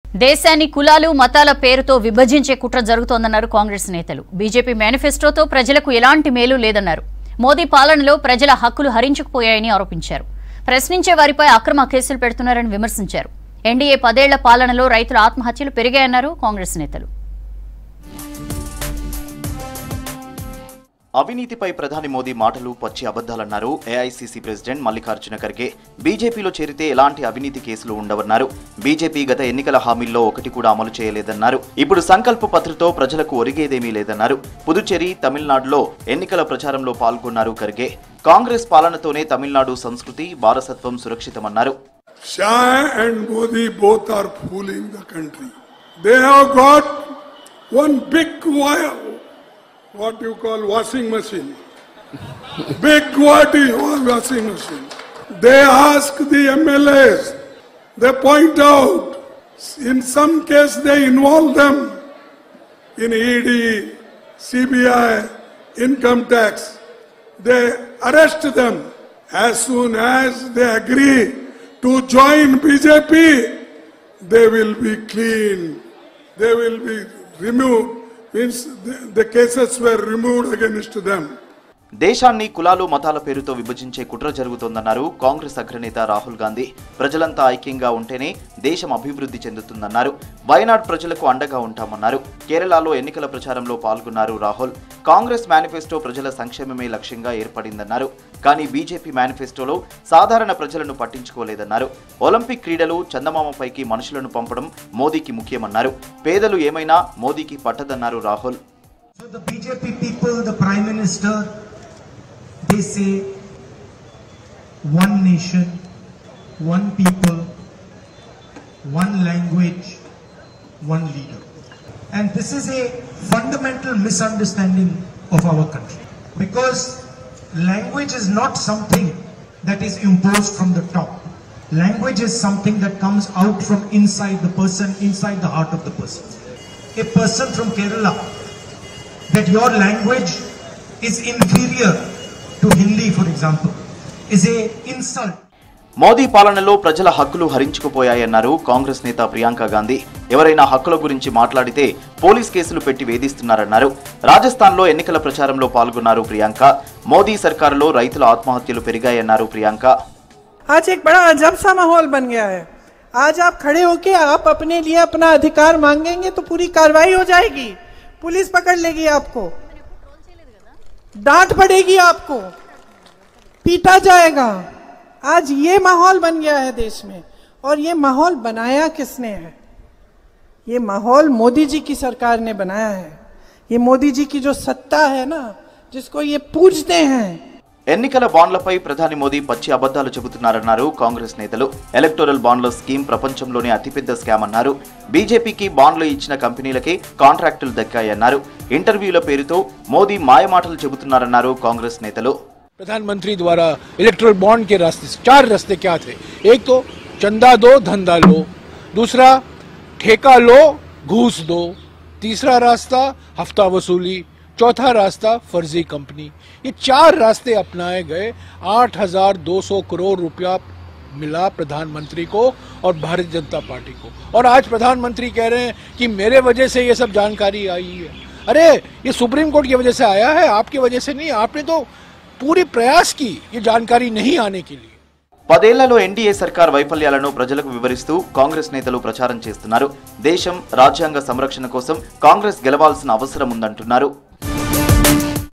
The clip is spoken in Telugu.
దేశాన్ని కులాలు మతాల పేరుతో విభజించే కుట్ర జరుగుతోందన్నారు కాంగ్రెస్ నేతలు. బీజేపీ మేనిఫెస్టోతో ప్రజలకు ఎలాంటి మేలు లేదన్నారు. మోదీ పాలనలో ప్రజల హక్కులు హరించుకుపోయాయని ఆరోపించారు. ప్రశ్నించే వారిపై అక్రమ కేసులు పెడుతున్నారని విమర్శించారు. ఎన్డీఏ 10 ఏళ్ల పాలనలో రైతుల ఆత్మహత్యలు పెరిగాయన్నారు కాంగ్రెస్ నేతలు. అవినీతిపై ప్రధాని మోదీ మాటలు పచ్చి అబద్ధాలన్నారు ఏఐసీసీ ప్రెసిడెంట్ మల్లికార్జున ఖర్గే. బీజేపీలో చేరితే ఎలాంటి అవినీతి కేసులు ఉండవన్నారు. బీజేపీ గత ఎన్నికల హామీల్లో ఒకటి కూడా అమలు చేయలేదన్నారు. ఇప్పుడు సంకల్ప పత్రతో ప్రజలకు ఒరిగేదేమీ లేదన్నారు. పుదుచ్చేరి, తమిళనాడులో ఎన్నికల ప్రచారంలో పాల్గొన్నారు ఖర్గే. కాంగ్రెస్ పాలనతోనే తమిళనాడు సంస్కృతి, వారసత్వం సురక్షితమన్నారు. Shah and Modi both are fooling the country. They have got one big wire. What you call washing machine. Big washing machine. They ask the MLAs. They point out. In some case they involve them in ED, CBI, income tax. They arrest them. As soon as they agree to join BJP, they will be clean. They will be removed. Means the cases were removed against them. దేశాన్ని కులాలు మతాల పేరుతో విభజించే కుట్ర జరుగుతోందన్నారు కాంగ్రెస్ అగ్రనేత రాహుల్ గాంధీ. ప్రజలంతా ఐక్యంగా ఉంటేనే దేశం అభివృద్ధి చెందుతుందన్నారు. వయనాడ్ ప్రజలకు అండగా ఉంటామన్నారు. కేరళలో ఎన్నికల ప్రచారంలో పాల్గొన్నారు రాహుల్. కాంగ్రెస్ మేనిఫెస్టో ప్రజల సంక్షేమమే లక్ష్యంగా ఏర్పడిందన్నారు. కానీ బీజేపీ మేనిఫెస్టోలో సాధారణ ప్రజలను పట్టించుకోలేదన్నారు. ఒలింపిక్ క్రీడలు, చందమామపైకి మనుషులను పంపడం మోదీకి ముఖ్యమన్నారు. పేదలు ఏమైనా మోదీకి పట్టదన్నారు Rahul. So the BJP people, the Prime Minister, they say one nation, one people, one language, one leader. And this is a fundamental misunderstanding of our country. Because language is not something that is imposed from the top. Language is something that comes out from inside the person, inside the heart of the person. A person from Kerala, that your language is inferior to Hindi, for example, is a insult. Modi పాలనలో ప్రజల హక్కులు హరించుకుపోయాయన్నారు కాంగ్రెస్ నేత ప్రియాంక గాంధీ. ఎవరైనా హక్కుల గురించి మాట్లాడితే పోలీస్ కేసులు పెట్టి వేధిస్తున్నారన్నారు. రాజస్థాన్లో ఎన్నికల ప్రచారంలో పాల్గొన్నారు ప్రియాంక. మోదీ సర్కారులో రైతుల ఆత్మహత్యలు పెరిగాయన్నారు ప్రియాంక. आज एक बड़ा अजब सा माहौल बन गया है. आज आप खड़े होके आप अपने लिए अपना अधिकार मांगेंगे तो पूरी कार्रवाई हो जाएगी. पुलिस पकड़ लेगी आपको, डांट पड़ेगी आपको, पीटा जाएगा. आज ये माहौल बन गया है देश में. और ये माहौल बनाया किसने है? ये माहौल मोदी जी की सरकार ने बनाया है. ये मोदी जी की जो सत्ता है ना, जिसको ये पूजते हैं. ఎన్నికల బాండ్లపై ప్రధాని మోదీ పచ్చి అబద్ధాలు చెబుతున్నారన్నారు కాంగ్రెస్ నేతలు. ఎలక్టోరల్ బాండ్ల స్కీమ్ ప్రపంచంలోనే అతిపెద్ద స్కామ్ అన్నారు. బీజేపీకి బాండ్లు ఇచ్చిన కంపెనీలకే కాంట్రాక్టులు దక్కాయన్నారు. ఇంటర్వ్యూల పేరుతో మోదీ మాయమాటలు చెబుతున్నారన్నారు కాంగ్రెస్ నేతలు. प्रधानमंत्री द्वारा इलेक्टोरल बॉन्ड के रास्ते 4 रास्ते क्या थे? एक तो चंदा दो, धंधा लो. दूसरा ठेका लो, घूस दो. तीसरा रास्ता हफ्ता वसूली. चौथा रास्ता फर्जी कंपनी. ये 4 रास्ते अपनाए गए. 8,200 करोड़ रुपया मिला प्रधानमंत्री को और भारतीय जनता पार्टी को. और आज प्रधानमंत्री कह रहे हैं कि मेरे वजह से ये सब जानकारी आई है. अरे ये सुप्रीम कोर्ट की वजह से आया है, आपकी वजह से नहीं. आपने तो पूरी प्रयास की ये जानकारी नहीं आने के लिए. 10 ఏళ్లలో ఎన్డీఏ సర్కార్ వైఫల్యాలను ప్రజలకు వివరిస్తూ కాంగ్రెస్ నేతలు ప్రచారం చేస్తున్నారు. దేశం రాజ్యాంగ సంరక్షణ కోసం కాంగ్రెస్ గెలవాల్సిన అవసరం ఉందంటున్నారు.